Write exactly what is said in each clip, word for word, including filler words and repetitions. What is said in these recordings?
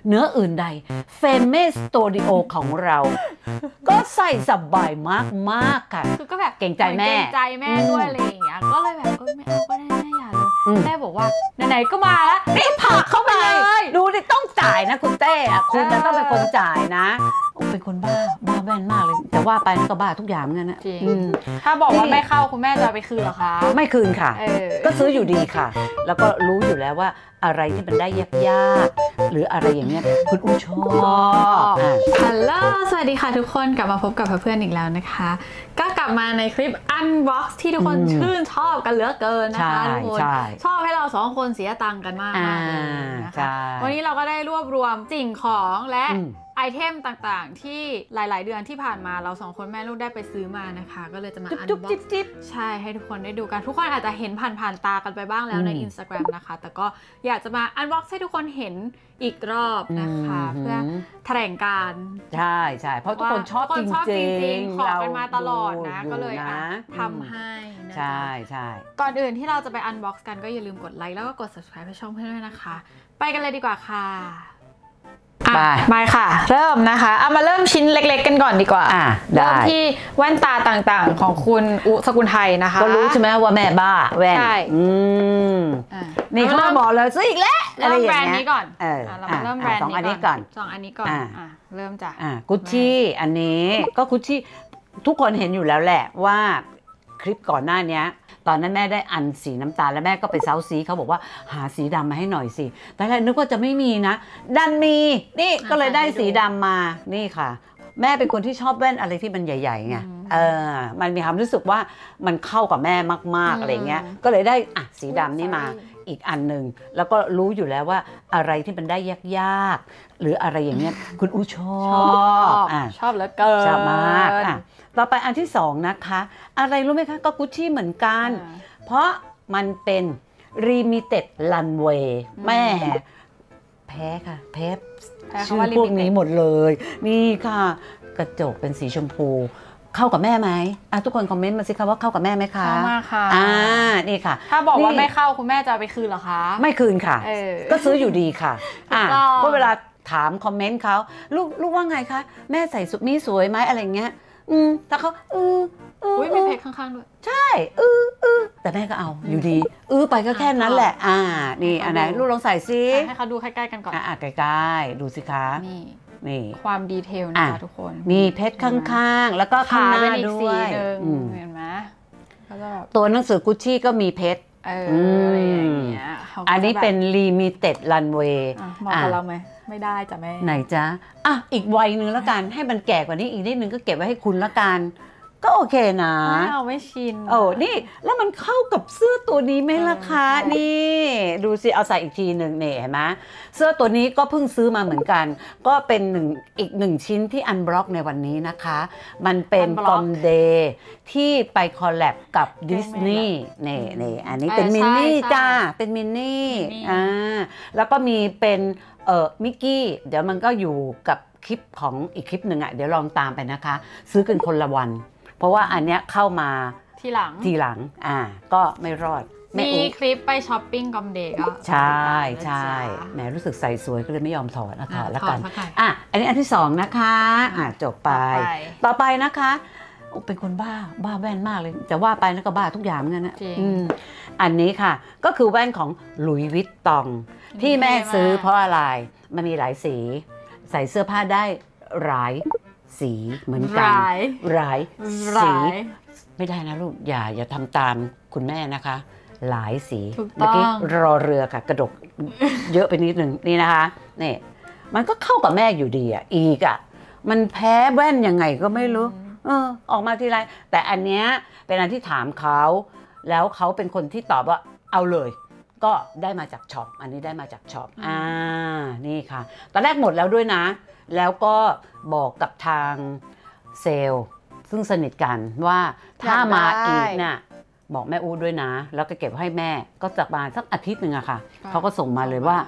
เนื้ออื่นใด Famous Studio ของเราก็ใส่สบายมากมากค่ะคือก็แบบเก่งใจแม่เก่งใจแม่ด้วยอะไรอย่างเงี้ยก็เลยแบบเออไม่เอาก็ได้แม่อย่าเลยแม่บอกว่าไหนๆก็มาแล้วนี่ผักเข้าไปเลยดูดิต้องจ่ายนะคุณเต้คุณจะต้องเป็นคนจ่ายนะเป็นคนบ้าบ้าแว่นมากเลยแต่ว่าไปก็บ้าทุกอย่างเหมือนกันนะจริงถ้าบอกว่าไม่เข้าคุณแม่จะไปคืนหรอคะไม่คืนค่ะก็ซื้ออยู่ดีค่ะแล้วก็รู้อยู่แล้วว่าอะไรที่มันได้ยากๆหรืออะไรอย่างเงี้ยคุณอู้ชอบฮัลโหลสวัสดีค่ะทุกคนกลับมาพบกับเพื่อนอีกแล้วนะคะก็กลับมาในคลิป Unbox ที่ทุกคนชื่นชอบกันเหลือเกินนะคะทุกคนชอบให้เราสองคนเสียตังค์กันมากเลยนะคะวันนี้เราก็ได้รวบรวมสิ่งของและไอเทมต่างๆที่หลายๆเดือนที่ผ่านมาเราสองคนแม่ลูกได้ไปซื้อมานะคะก็เลยจะมา Unbox ใช่ให้ทุกคนได้ดูกันทุกคนอาจจะเห็นผ่านๆตากันไปบ้างแล้วใน Instagram นะคะแต่ก็อยากจะมา Unbox ให้ทุกคนเห็นอีกรอบนะคะเพื่อแถลงการใช่ใช่เพราะทุกคนชอบจริงๆขอกันมาตลอดนะก็เลยทำให้ใช่ใช่ก่อนอื่นที่เราจะไป Unbox กันก็อย่าลืมกดไลค์แล้วก็กด Subscribe ให้ช่องเพื่อนด้วยนะคะไปกันเลยดีกว่าค่ะไปค่ะเริ่มนะคะเอามาเริ่มชิ้นเล็กๆกันก่อนดีกว่าเริ่มที่แว่นตาต่างๆของคุณอุสกุลไทยนะคะก็รู้ใช่ไหมว่าแม่บ้าแว่นอืมนี่เขาบอกเลยซื้ออีกแล้วเริ่มแบรนด์นี้ก่อนเออเราเริ่มแบรนด์สองอันนี้ก่อนสองอันนี้ก่อนอ่ะเริ่มจากอ่ากุชชี่อันนี้ก็กุชชี่ทุกคนเห็นอยู่แล้วแหละว่าคลิปก่อนหน้านี้ตอนนั้นแม่ได้อันสีน้ำตาลแล้วแม่ก็ไปเซาซีเขาบอกว่าหาสีดำมาให้หน่อยสิแต่แรกนึกว่าจะไม่มีนะดันมีนี่ก็เลยได้สีดำมานี่ค่ะแม่เป็นคนที่ชอบแว่นอะไรที่มันใหญ่ๆไงเออมันมีความรู้สึกว่ามันเข้ากับแม่มากๆอะไรเงี้ยก็เลยได้อ่ะสีดำนี่มาอีกอันหนึ่งแล้วก็รู้อยู่แล้วว่าอะไรที่มันได้ยากๆหรืออะไรอย่างเงี้ยคุณอู้ชอบอ่ะชอบเหลือเกินชอบมากอ่ะต่อไปอันที่สองนะคะอะไรรู้ไหมคะก็กุชชี่เหมือนกันเพราะมันเป็น Limited Runway แม่แพ้ค่ะแพ้ชื่อพวกนี้หมดเลยนี่ค่ะกระจกเป็นสีชมพูเข้ากับแม่ไหมอ่ะทุกคนคอมเมนต์มาสิคะว่าเข้ากับแม่ไหมคะเข้ามากค่ะอ่านี่ค่ะถ้าบอกว่าไม่เข้าคุณแม่จะไปคืนหรอคะไม่คืนค่ะก็ซื้ออยู่ดีค่ะอ่าเพราะเวลาถามคอมเมนต์เขาลูกลูกว่าไงคะแม่ใส่สุดมีสวยไหมอะไรเงี้ยอืมแต่เขาเออเออมีเพจข้างๆด้วยใช่เออเออแต่แม่ก็เอาอยู่ดีเออไปก็แค่นั้นแหละอ่านี่อันไหนลูกลองใส่ซิให้เขาดูใกล้ๆกันก่อนอ่าใกล้ๆดูสิคะนี่นี่ความดีเทลนะคะทุกคนมีเพชรข้างๆแล้วก็ข้างหน้าด้วยเห็นไหมตัวหนังสือกุชชี่ก็มีเพชรเอออะไรอย่างเงี้ยอันนี้เป็น Limited Runway มองกับเราไหมไม่ได้จ้ะแม่ไหนจ๊ะอ่ะอีกวัยนึงแล้วกันให้มันแก่กว่านี้อีกนิดนึงก็เก็บไว้ให้คุณละกันก็โอเคนะไม่เอาไม่ชินโอ้นี่แล้วมันเข้ากับเสื้อตัวนี้ไหมล่ะคะนี่ดูสิเอาใส่อีกทีหนึ่งเนี่ยเห็นไหมเสื้อตัวนี้ก็เพิ่งซื้อมาเหมือนกันก็เป็นหนึ่งอีกหนึ่งชิ้นที่อันบล็อกในวันนี้นะคะมันเป็นกอมเดย์ที่ไปคอลแลบกับดิสนีย์นี่นี่อันนี้เป็นมินนี่จ้าเป็นมินนี่อ่าแล้วก็มีเป็นเอ่อมิกกี้เดี๋ยวมันก็อยู่กับคลิปของอีกคลิปหนึ่งอ่ะเดี๋ยวลองตามไปนะคะซื้อกันคนละวันเพราะว่าอันเนี้ยเข้ามาทีหลังทีหลังอ่าก็ไม่รอดมีคลิปไปช้อปปิ้งกอมเดย์ก็ใช่ใช่แหมรู้สึกใส่สวยก็เลยไม่ยอมถอดนะถอดแล้วกันอ่ะอันนี้อันที่สองนะคะอ่ะจบไปต่อไปนะคะเป็นคนบ้าบ้าแว่นมากเลยแต่ว่าไปแล้วก็บ้าทุกอย่างเหมือนกันนะอันนี้ค่ะก็คือแว่นของหลุยส์วิตตองที่แม่ซื้อเพราะอะไรมันมีหลายสีใส่เสื้อผ้าได้หลายสีเหมือนกันหลายสีไม่ได้นะลูกอย่าอย่าทำตามคุณแม่นะคะหลายสีเมื่อกี้รอเรือค่ะกระดกเยอะไปนิดนึงนี่นะคะนี่มันก็เข้ากับแม่อยู่ดีอ่ะอีกอ่ะมันแพ้แว่นยังไงก็ไม่รู้เออออกมาทีไรแต่อันเนี้ยเป็นอันที่ถามเขาแล้วเขาเป็นคนที่ตอบว่าเอาเลยก็ได้มาจากช็อปอันนี้ได้มาจากช็อปอ่านี่ค่ะตอนแรกหมดแล้วด้วยนะแล้วก็บอกกับทางเซลล์ซึ่งสนิทกันว่าถ้ามาอีกน่ะบอกแม่อู๊ดด้วยนะแล้วก็เก็บให้แม่ก็จะมาสักอาทิตย์หนึ่งอะค่ะเขาก็ส่งมาเลยว่า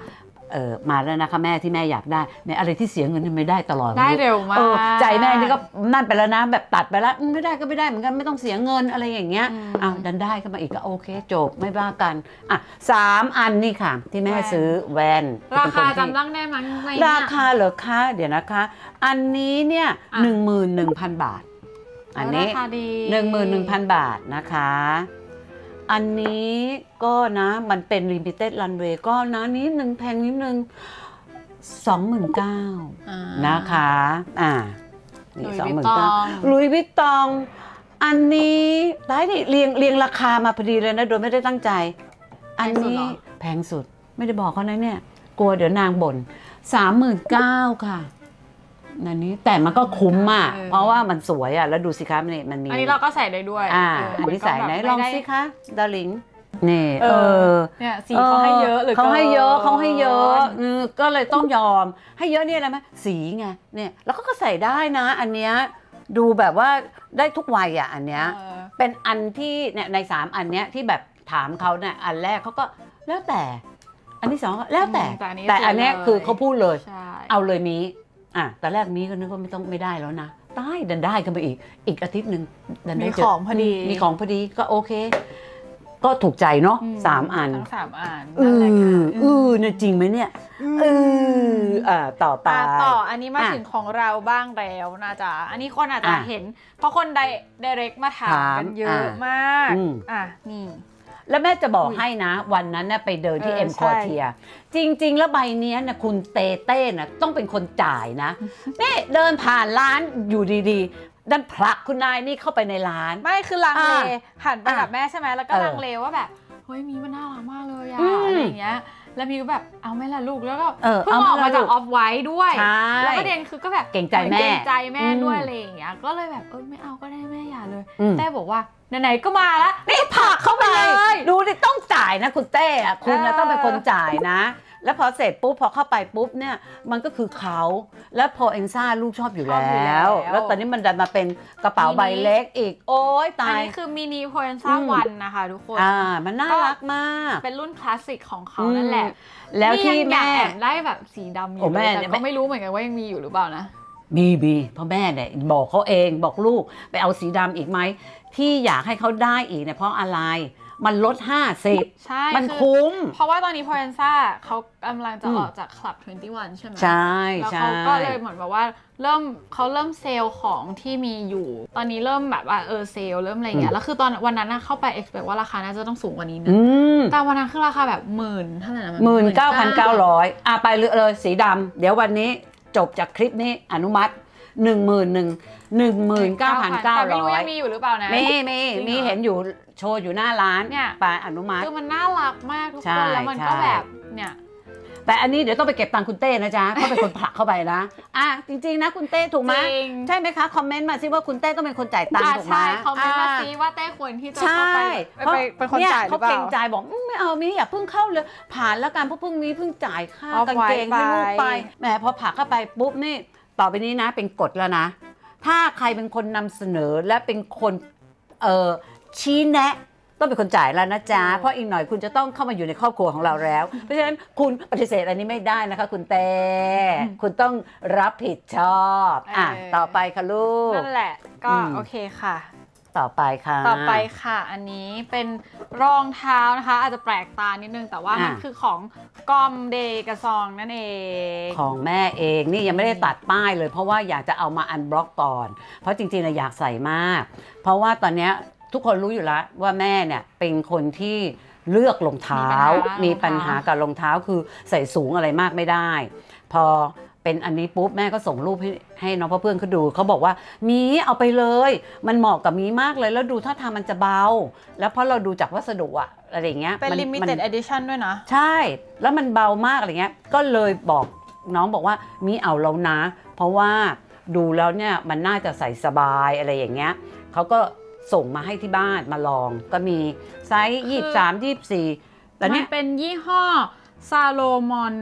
เออมาแล้วนะคะแม่ที่แม่อยากได้แม่อะไรที่เสียเงินไม่ได้ตลอดได้เร็วมากใจแม่นี่ก็นั่นไปแล้วนะแบบตัดไปแล้วไม่ได้ก็ไม่ได้เหมือนกันไม่ต้องเสียเงินอะไรอย่างเงี้ยอ้าวดันได้ขึ้นมาอีกก็โอเคจบไม่ว่ากันอ่ะสามอันนี่ค่ะที่แม่ซื้อแว่นราคาจำตั้งได้มั้ยราคาเหรอคะเดี๋ยวนะคะอันนี้เนี่ยหนึ่งหมื่นหนึ่งพันบาทอันนี้หนึ่งหมื่นหนึ่งพันบาทนะคะอันนี้ก็นะมันเป็น limited runway ก็นะนิดนึงแพงนิดนึงสองหมื่นเก้านะคะอ่านี่สองหมื่นเก้าลุยวิตตองอันนี้ได้ดิเรียงเรียงราคามาพอดีเลยนะโดยไม่ได้ตั้งใจอันนี้แพงสุดไม่ได้บอกเขานะเนี่ยกลัวเดี๋ยวนางบ่นสามหมื่นเก้าค่ะอันนี้แต่มันก็คุ้มอ่ะเพราะว่ามันสวยอ่ะแล้วดูสิคะนี่มันมีอันนี้เราก็ใส่ได้ด้วยอ่าอันนี้ใส่ไหนลองสิคะดาริงนี่เออเนี่ยสีเขาให้เยอะหรือเขาให้เยอะเขาให้เยอะก็เลยต้องยอมให้เยอะเนี่ยอะไรไหมสีไงเนี่ยแล้วก็ใส่ได้นะอันเนี้ยดูแบบว่าได้ทุกวัยอ่ะอันเนี้ยเป็นอันที่เนี่ยในสามอันเนี้ยที่แบบถามเขาเนี่ยอันแรกเขาก็แล้วแต่อันที่สองแล้วแต่แต่อันเนี้ยคือเขาพูดเลยเอาเลยมีอ่ะแต่แรกมีก็นึกว่าไม่ต้องไม่ได้แล้วนะได้ดันได้กันไปอีกอีกอาทิตย์หนึ่งดันได้มีของพอดีมีของพอดีก็โอเคก็ถูกใจเนาะสามอันทั้งสามอันเออเออเนี่ยจริงไหมเนี่ยเอออ่าต่อไปต่ออันนี้มาถึงของเราบ้างแล้วนะจ๊ะอันนี้คนอาจจะเห็นเพราะคนไดเรกมาถามกันเยอะมากอ่ะนี่แล้วแม่จะบอกให้นะวันนั้นเนี่ยไปเดินที่เอ็มคอเทียจริงๆแล้วใบนี้นะคุณเตเต้นะต้องเป็นคนจ่ายนะนี่เดินผ่านร้านอยู่ดีๆดันผลักคุณนายนี่เข้าไปในร้านไม่คือลังเลหันไปกับแม่ใช่ไหมแล้วก็ลังเลว่าแบบเฮ้ยมีมันน่ารักมากเลยอะอะไรอย่างเงี้ยแล้วมีก็แบบเอาไหมล่ะลูกแล้วก็เพิ่งออกมาจากออฟไวท์ด้วยแล้วประเด็นคือก็แบบเก่งใจแม่เก่งใจแม่ด้วยอะไรอย่างเงี้ยก็เลยแบบเออไม่เอาก็ได้แม่อย่าเลยแต่บอกว่าไหนๆก็มาแล้วนี่ผักเข้าไปเลยดูดิต้องจ่ายนะคุณเต้อะคุณนะต้องเป็นคนจ่ายนะแล้วพอเสร็จปุ๊บพอเข้าไปปุ๊บเนี่ยมันก็คือเขาแล้วพอเอ็นซ่าลูกชอบอยู่แล้วแล้วตอนนี้มันดันมาเป็นกระเป๋าใบเล็กอีกโอ๊ยตายอันนี้คือมินิพอเอ็นซ่าวันนะคะทุกคนอ่ามันน่ารักมากเป็นรุ่นคลาสสิกของเขานั่นแหละแล้วที่แม่ได้แบบสีดำอยู่แต่ก็ไม่รู้เหมือนกันว่ายังมีอยู่หรือเปล่านะมีบีเพราะแม่เนี่ยบอกเขาเองบอกลูกไปเอาสีดำอีกไหมที่อยากให้เขาได้อีกเนี่ยเพราะอะไรมันลดห้าสิบใช่มันคุ้มเพราะว่าตอนนี้พอเอนซ่าเขากำลังจะออกจากคลับยี่สิบเอ็ดใช่ไหมใช่แล้วเขาก็เลยเหมือนแบบว่าเริ่มเขาเริ่มเซลล์ของที่มีอยู่ตอนนี้เริ่มแบบว่าเออเซลล์เริ่มอะไรอย่างเงี้ยแล้วคือตอนวันนั้นเข้าไป expect ว่าราคาน่าจะต้องสูงกว่านี้นะแต่วันนั้นคือราคาแบบหมื่นเท่าไหร่นะหมื่นเก้าพันเก้าร้อยอ่ะไปเลยสีดำเดี๋ยววันนี้จบจากคลิปนี้อนุมัติหนึ่งหมื่นหนึ่งหนึ่งหมื่นเก้าพันเก้าร้อยแต่ไม่รู้ยังมีอยู่หรือเปล่านะมีมีมีเห็นอยู่โชว์อยู่หน้าร้านเนี่ยไปอนุมัติคือมันน่ารักมากทุกคนแล้วมันก็แบบเนี่ยแต่อันนี้เดี๋ยวต้องไปเก็บตังค์คุณเต้นะจ๊ะเขาเป็นคนผลักเข้าไปนะอ่ะจริงๆนะคุณเต้ถูกไหมใช่ไหมคะคอมเมนต์มาซิว่าคุณเต้ต้องเป็นคนจ่ายตังค์ถูกไหมใช่คอมเมนต์มาซิว่าเต้ควรที่จะเข้าไปเป็นคนจ่ายหรือเปล่าเขาเกรงใจบอกไม่เอามีอย่าเพิ่งเข้าเลยผ่านแล้วกันเพราะเพิ่งมีเพิ่งจ่ายค่ากางเกงให้ลูกไปแหมพอผลักเข้าไปปุ๊บนี่ต่อไปนี้นะเป็นกฎแล้วนะถ้าใครเป็นคนนำเสนอและเป็นคนเอ่อชี้แนะต้องเป็นคนจ่ายแล้วนะจ๊ะเพราะอีกหน่อยคุณจะต้องเข้ามาอยู่ในครอบครัวของเราแล้วเพราะฉะนั้นคุณปฏิเสธอันนี้ไม่ได้นะคะคุณเต้คุณต้องรับผิดชอบอ่ะต่อไปค่ะลูกนั่นแหละก็โอเคค่ะต่อไปค่ะต่อไปค่ะอันนี้เป็นรองเท้านะคะอาจจะแปลกตานิดนึงแต่ว่ามันคือของกอมเดกระซองนั่นเองของแม่เองนี่ยังไม่ได้ตัดป้ายเลยเพราะว่าอยากจะเอามาอันบล็อกก่อนเพราะจริงๆเราอยากใส่มากเพราะว่าตอนนี้ทุกคนรู้อยู่แล้วว่าแม่เนี่ยเป็นคนที่เลือกรองเท้ามีปัญหากับรองเท้าคือใส่สูงอะไรมากไม่ได้พอเป็นอันนี้ปุ๊บแม่ก็ส่งรูปให้ให้น้องพ่อเพื่อนเขาดูเขาบอกว่ามีเอาไปเลยมันเหมาะกับมีมากเลยแล้วดูท่าทางมันจะเบาแล้วเพราะเราดูจากวัสดุอะอะไรเงี้ยเป็น limited edition ด้วยนะใช่แล้วมันเบามากอะไรเงี้ยก็เลยบอกน้องบอกว่ามีเอาแล้วนะเพราะว่าดูแล้วเนี่ยมันน่าจะใส่สบายอะไรอย่างเงี้ยเขาก็ส่งมาให้ที่บ้านมาลองก็มีไซส์ยี่สิบสาม ยี่สิบสี่แต่นี่เป็นยี่ห้อซาโลมอน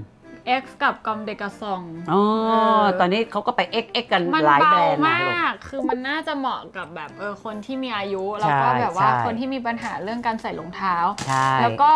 X กับกอมเดกาซองอ๋อตอนนี้เขาก็ไป เอ็กซ์ เอ็กซ์ กันหลายแบรนด์มากคือมันน่าจะเหมาะกับแบบเออคนที่มีอายุแล้วก็แบบว่าคนที่มีปัญหาเรื่องการใส่รองเท้าแล้วก็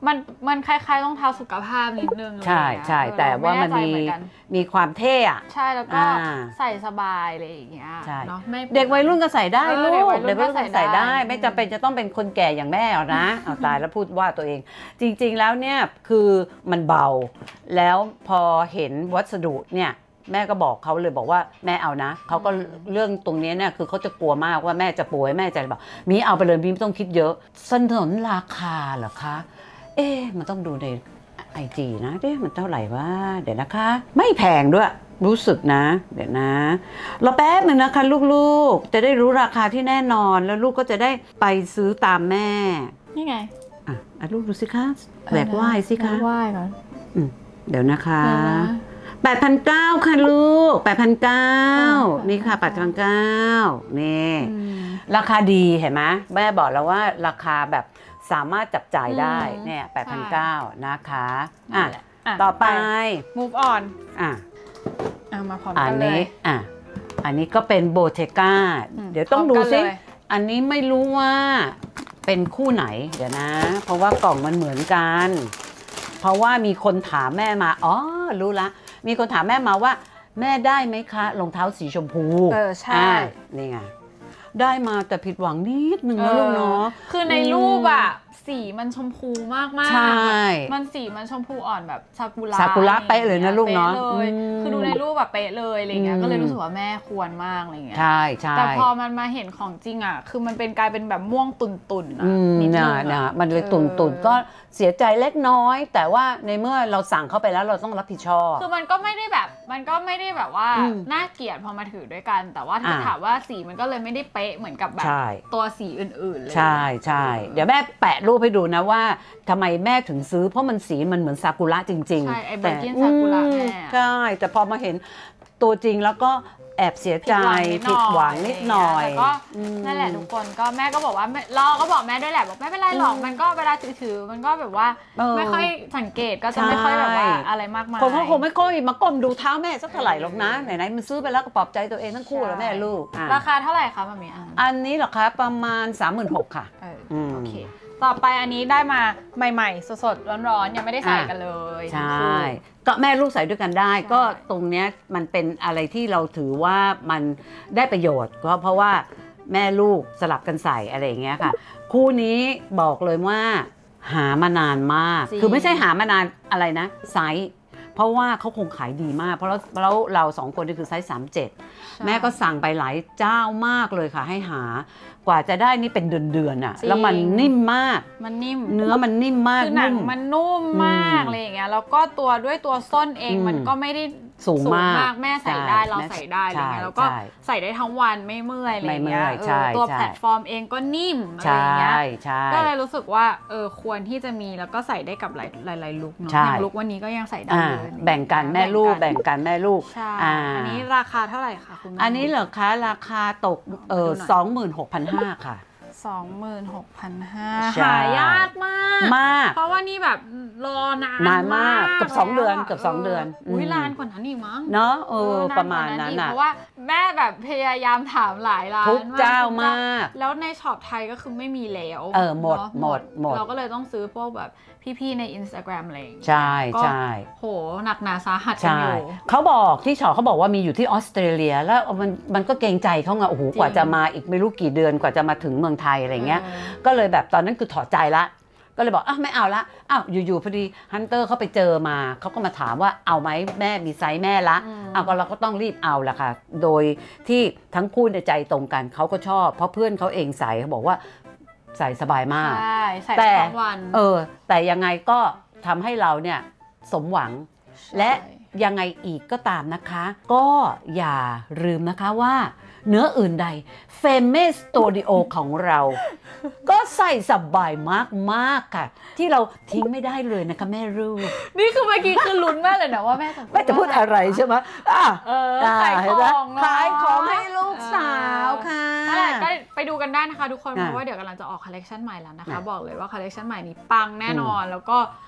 มันมันคล้ายๆรองเท้าสุขภาพนิดนึงใช่ใช่แต่ว่ามันมีมีความเท่อะใช่แล้วก็ใส่สบายอะไรอย่างเงี้ยเนาะเด็กวัยรุ่นก็ใส่ได้ลูกเด็กวัยรุ่นก็ใส่ได้ไม่จำเป็นจะต้องเป็นคนแก่อย่างแม่เอานะเอาตายแล้วพูดว่าตัวเองจริงๆแล้วเนี่ยคือมันเบาแล้วพอเห็นวัสดุเนี่ยแม่ก็บอกเขาเลยบอกว่าแม่เอานะเขาก็เรื่องตรงนี้เนี่ยคือเขาจะกลัวมากว่าแม่จะป่วยแม่จะบอกมีเอาไปเลยมีไม่ต้องคิดเยอะสนนราคาเหรอคะเอ๊ะมันต้องดูในไอจีนะเอ๊ะมันเท่าไหร่วะเดี๋ยวนะคะไม่แพงด้วยรู้สึกนะเดี๋ยวนะรอแป๊บหนึ่งนะคะลูกๆจะได้รู้ราคาที่แน่นอนแล้วลูกก็จะได้ไปซื้อตามแม่นี่ไงอ่ะลูกดูสิคะแบกไหว้สิคะไหว้ก่อนเดี๋ยวนะคะแปดพันเก้าค่ะลูกแปดพันเก้านี่ค่ะแปดพันเก้านี่ราคาดีเห็นไหมแม่บอกแล้วว่าราคาแบบสามารถจับจ่ายได้เนี่ยแปดพันเก้านะคะอ่ะต่อไป move on อ่ะเอามาพร้อมกันเลยอ่ะอันนี้ก็เป็นโบเทก้าเดี๋ยวต้องดูซิอันนี้ไม่รู้ว่าเป็นคู่ไหนเดี๋ยวนะเพราะว่ากล่องมันเหมือนกันเพราะว่ามีคนถามแม่มาอ๋อรู้ละมีคนถามแม่มาว่าแม่ได้ไหมคะรองเท้าสีชมพูเออใช่นี่ไงได้มาแต่ผิดหวังนิดนึงนะลูกเนาะคือในรูปอะสีมันชมพูมากมากใช่มันสีมันชมพูอ่อนแบบซากุระซากุระเป๊ะเลยนะลูกเนาะคือดูในรูปแบบเป๊ะเลยอะไรเงี้ยก็เลยรู้สึกว่าแม่ควรมากอะไรเงี้ยใช่ใช่แต่พอมันมาเห็นของจริงอะคือมันเป็นกลายเป็นแบบม่วงตุ่นตุ่นอะนิดนึงนะมันเลยตุ่นตุ่นก็เสียใจเล็กน้อยแต่ว่าในเมื่อเราสั่งเข้าไปแล้วเราต้องรับผิดชอบคือมันก็ไม่ได้แบบมันก็ไม่ได้แบบว่าน่าเกลียดพอมาถือด้วยกันแต่ว่าถ้าถามว่าสีมันก็เลยไม่ได้เป๊ะเหมือนกับแบบตัวสีอื่นๆเลยใช่ใช่เดี๋ยวแม่แปะรูปให้ดูนะว่าทำไมแม่ถึงซื้อเพราะมันสีมันเหมือนซากุระจริงๆใช่ไอ้เบอร์กินซากุระแม่ใช่แต่พอมาเห็นตัวจริงแล้วก็แอบเสียใจผิดหวังนิดหน่อยก็นั่นแหละทุกคนก็แม่ก็บอกว่าเราก็บอกแม่ด้วยแหละบอกไม่เป็นไรหรอกมันก็เวลาถือๆมันก็แบบว่าไม่ค่อยสังเกตก็จะไม่ค่อยแบบว่าอะไรมากมายคนเขาคงไม่ค่อยมาก้มดูเท้าแม่สักเท่าไหร่หรอกนะไหนๆมันซื้อไปแล้วก็ปลอบใจตัวเองทั้งคู่แล้วแม่ลูกราคาเท่าไหร่คะมามีอันนี้เหรอคะประมาณ สามหมื่นหกพัน ค่ะโอเคต่อไปอันนี้ได้มาใหม่ๆสดๆร้อนๆยังไม่ได้ใส่กันเลยใช่ก็แม่ลูกใส่ด้วยกันได้ก็ตรงเนี้ยมันเป็นอะไรที่เราถือว่ามันได้ประโยชน์ก็เพราะว่าแม่ลูกสลับกันใส่อะไรอย่างเงี้ยค่ะคู่นี้บอกเลยว่าหามานานมากคือไม่ใช่หามานานอะไรนะไซส์เพราะว่าเขาคงขายดีมากเพราะเราเราสองคนนี่คือไซส์สามสิบเจ็ดแม่ก็สั่งไปหลายเจ้ามากเลยค่ะให้หากว่าจะได้นี่เป็นเดือนๆอ่ะแล้วมันนิ่มมากมันนิ่มเนื้อมันนิ่มมากคือหนังมันนุ่มมากอะไรอย่างเงี้ยแล้วก็ตัวด้วยตัวส้นเองมันก็ไม่ได้สูงมากแม่ใส่ได้เราใส่ได้อะไรเงี้ยแล้วก็ใส่ได้ทั้งวันไม่เมื่อยอะไรเงี้ยตัวแพลตฟอร์มเองก็นิ่มอะไรเงี้ยก็เลยรู้สึกว่าเออควรที่จะมีแล้วก็ใส่ได้กับหลายหลายลุคเนาะอย่างลุควันนี้ก็ยังใส่ได้เลยแบ่งกันแม่ลูกแบ่งกันแม่ลูกอันนี้ราคาเท่าไหร่คะคุณแม่อันนี้เหรอคะราคาตกเออสองหมื่นหกพันห้าค่ะสองหมื่นหกพันห้าหายากมากมากเพราะว่านี่แบบรอนานนานมากเกือบสองเดือนเกือบสองเดือนอุ้ยนานกว่านั้นอีกมั้งเนาะเออประมาณนั้นนะเพราะว่าแม่แบบพยายามถามหลายร้านทุกเจ้ามากแล้วในช็อปไทยก็คือไม่มีแล้วเออหมดหมดหมดเราก็เลยต้องซื้อพวกแบบพี่ๆใน Instagram อะไรอย่างเงี้ยใช่ใช่โหหนักหนาสาหัสกันอยู่เขาบอกที่ช็อปเขาบอกว่ามีอยู่ที่ออสเตรเลียแล้วมันมันก็เกรงใจเขาไงโอ้โหกว่าจะมาอีกไม่รู้กี่เดือนกว่าจะมาถึงเมืองไทยอะไรเงี้ยก็เลยแบบตอนนั้นคือถอดใจละก็เลยบอกอ้าวไม่เอาละอ้าวอยู่ๆพอดีฮันเตอร์เขาไปเจอมาเขาก็มาถามว่าเอาไหมแม่มีไซส์แม่ละเอาก็เราก็ต้องรีบเอาละค่ะโดยที่ทั้งคู่ในใจตรงกันเขาก็ชอบเพราะเพื่อนเขาเองใส่เขาบอกว่าใส่สบายมากแต่เออแต่ยังไงก็ทำให้เราเนี่ยสมหวังและยังไงอีกก็ตามนะคะก็อย่าลืมนะคะว่าเนื้ออื่นใด Famous Studio ของเราก็ใส่สบายมากๆค่ะที่เราทิ้งไม่ได้เลยนะคะแม่ลูกนี่คือเมื่อกี้คือลุ้นมากเลยนะว่าแม่จะแม่จะพูดอะไรใช่ไหมอ่ะขายของขายของให้ลูกสาวค่ะก็ไปดูกันได้นะคะทุกคนเพราะว่าเดี๋ยวกำลังจะออกคอลเลคชันใหม่แล้วนะคะบอกเลยว่าคอลเลคชันใหม่นี้ปังแน่นอนแล้วก็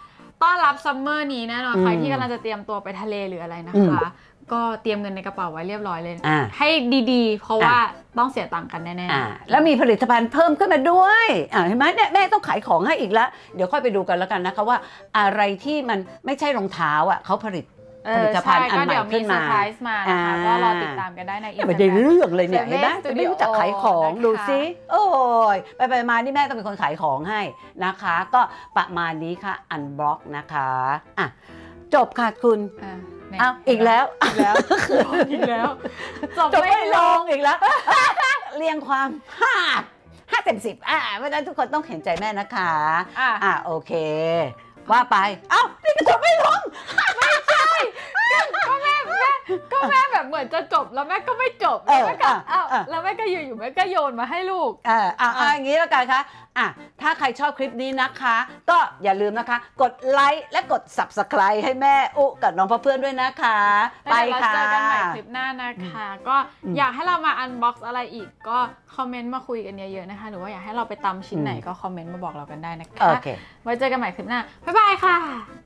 ต้อนรับซัมเมอร์นี้แน่นอนใครที่กำลังจะเตรียมตัวไปทะเลหรืออะไรนะคะก็เตรียมเงินในกระเป๋าไว้เรียบร้อยเลยให้ดีๆเพราะว่าต้องเสียตังค์กันแน่ๆแล้วมีผลิตภัณฑ์เพิ่มขึ้นมาด้วยเห็นไหมเนี่ยแม่ต้องขายของให้อีกแล้วเดี๋ยวค่อยไปดูกันแล้วกันนะคะว่าอะไรที่มันไม่ใช่รองเท้าอ่ะเขาผลิตผลิตภัณฑ์อันใหม่ขึ้นมาเดี๋ยวมีเซอร์ไพรส์มานะคะก็รอติดตามกันได้ในอินสตาแกรมไม่ได้เรื่องเลยเนี่ยเห็นไหมไม่รู้จักขายของดูซิโอ้ยไปไปมานี่แม่ต้องเป็นคนขายของให้นะคะก็ประมาณนี้ค่ะอันบล็อกนะคะอ่ะจบค่ะคุณอ้าวอีกแล้วอีกแล้วอีกแล้วจบไม่ลงอีกแล้วเรียงความห้าห้าเต็มสิบอ่ะเพราะฉะนั้นทุกคนต้องเห็นใจแม่นะคะอ่ะโอเคว่าไปเอ้านี่ก็จบไม่ลงไม่ใช่ก็แม่แม่ก็แม่แบบเหมือนจะจบแล้วแม่ก็ไม่จบแล้วแม่ก็อ้าวแล้วแม่ก็ยืนอยู่แม่ก็โยนมาให้ลูกเอออ่ะอย่างนี้แล้วกันค่ะอ่ะถ้าใครชอบคลิปนี้นะคะก็อย่าลืมนะคะกดไลค์และกด ซับสไครบ์ ให้แม่อุกับน้องพ่อเพื่อนด้วยนะคะไปค่ะเจอกันใหม่คลิปหน้านะคะก็อยากให้เรามาอันบ็อกซ์อะไรอีกก็คอมเมนต์มาคุยกันเยอะๆนะคะหรือว่าอยากให้เราไปตำชิ้นไหนก็คอมเมนต์มาบอกเรากันได้นะคะไว้เจอกันใหม่คลิปหน้าบ๊ายบายค่ะ